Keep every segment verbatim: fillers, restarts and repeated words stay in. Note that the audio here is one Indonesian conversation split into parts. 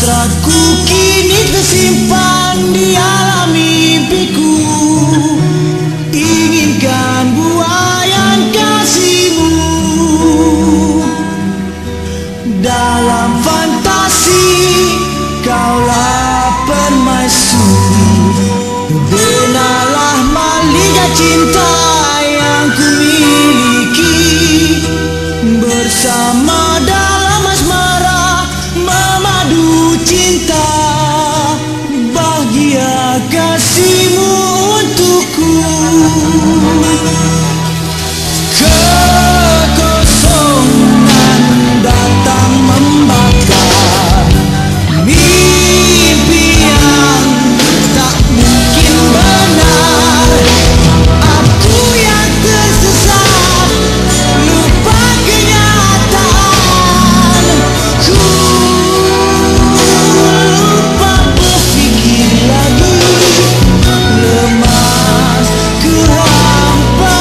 Hasratku kini tersimpan di alam mimpiku. Inginkan buayan kasihmu. Dalam fantasi kaulah permaisuri. Benalah maliga cinta yang ku miliki. Bersama dalam asmara memadu cinta. Bahagia kasihmu untukku. Kekosongan datang membakar mimpi yang tak mungkin benar. Aku yang tersesat lupa kenyataan. Ku lupa berpikir lagi. Lemas ku hampa.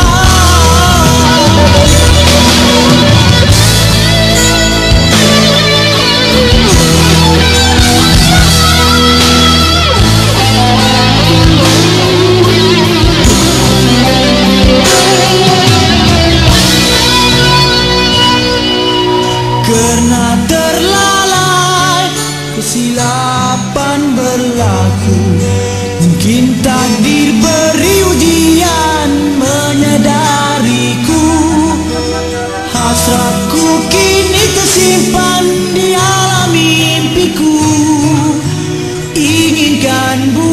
Karena terlalai kesilapan berlaku. Mungkin takdir beri ujian menyadariku. Hasratku kini tersimpan di alam mimpiku. Inginkan